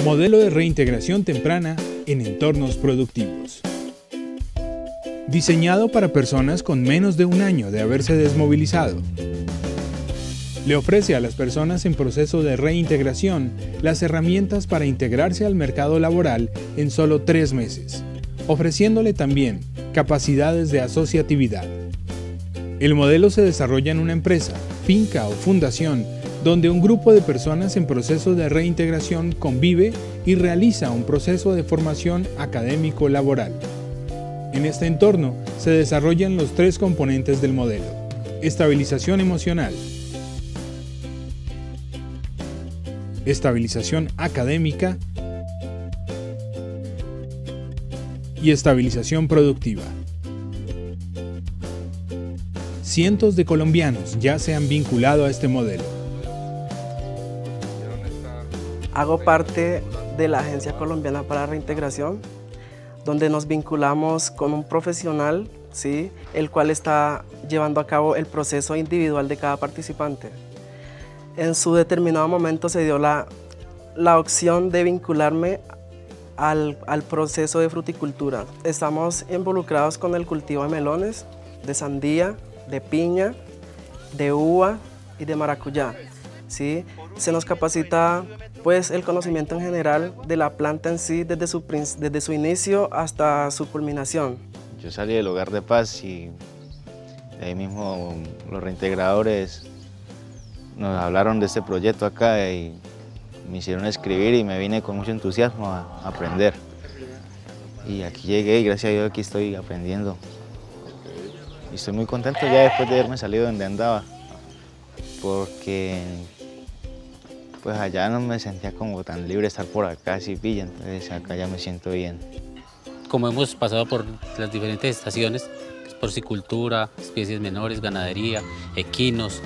Modelo de reintegración temprana en entornos productivos. Diseñado para personas con menos de un año de haberse desmovilizado. Le ofrece a las personas en proceso de reintegración las herramientas para integrarse al mercado laboral en solo 3 meses, ofreciéndole también capacidades de asociatividad. El modelo se desarrolla en una empresa, finca o fundación, donde un grupo de personas en proceso de reintegración convive y realiza un proceso de formación académico-laboral. En este entorno se desarrollan los 3 componentes del modelo: estabilización emocional, estabilización académica y estabilización productiva. Cientos de colombianos ya se han vinculado a este modelo. Hago parte de la Agencia Colombiana para la Reintegración, donde nos vinculamos con un profesional, ¿sí?, el cual está llevando a cabo el proceso individual de cada participante. En su determinado momento se dio la opción de vincularme al proceso de fruticultura. Estamos involucrados con el cultivo de melones, de sandía, de piña, de uva y de maracuyá, ¿sí? Se nos capacita pues el conocimiento en general de la planta en sí desde su inicio hasta su culminación. Yo salí del Hogar de Paz y ahí mismo los reintegradores nos hablaron de este proyecto acá y me hicieron escribir y me vine con mucho entusiasmo a aprender. Y aquí llegué y gracias a Dios aquí estoy aprendiendo. Y estoy muy contento ya después de haberme salido de donde andaba, porque pues allá no me sentía como tan libre de estar por acá, así pilla, entonces acá ya me siento bien. Como hemos pasado por las diferentes estaciones, porcicultura, especies menores, ganadería, equinos,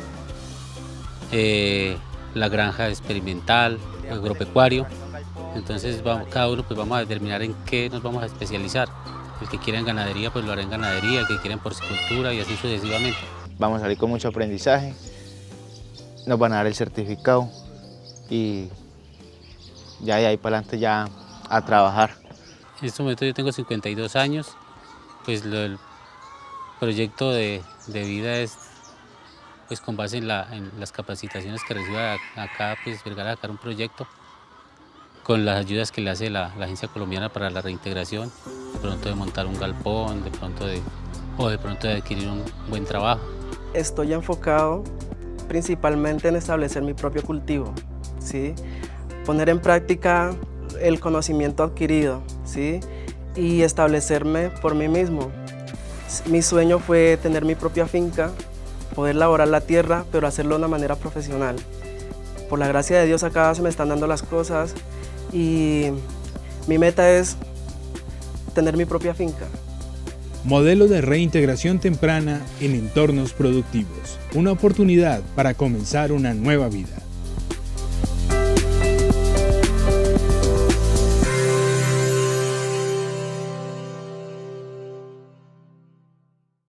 la granja experimental, agropecuario, entonces cada uno pues vamos a determinar en qué nos vamos a especializar. El que quiera en ganadería pues lo hará en ganadería, el que quiera en porcicultura y así sucesivamente. Vamos a salir con mucho aprendizaje, nos van a dar el certificado y ya de ahí para adelante ya a trabajar. En este momento yo tengo 52 años, pues el proyecto de vida es pues con base en las capacitaciones que reciba acá, pues llegar a sacar un proyecto con las ayudas que le hace la Agencia Colombiana para la Reintegración, de pronto de montar un galpón, de pronto de adquirir un buen trabajo. Estoy enfocado principalmente en establecer mi propio cultivo, ¿sí? Poner en práctica el conocimiento adquirido, ¿sí? Y establecerme por mí mismo. Mi sueño fue tener mi propia finca, poder laborar la tierra, pero hacerlo de una manera profesional. Por la gracia de Dios acá se me están dando las cosas y mi meta es tener mi propia finca. Modelo de reintegración temprana en entornos productivos. Una oportunidad para comenzar una nueva vida.